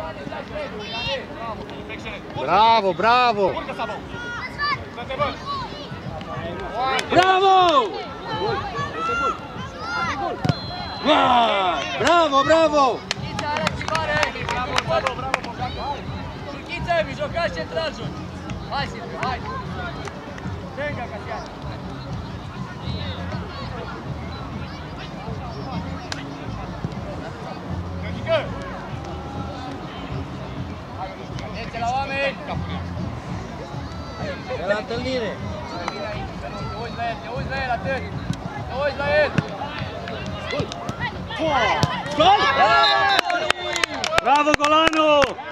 Bravo, bravo! Bravo! Bravo, bravo! Șurchiță, mijlocaș central, joc! Hai, Silviu, hai! Stânga, Casian! Atenție la oameni! De la întâlnire! Te uiți la el, atât! Te uiți la el! Gol! Bravo, Golanu!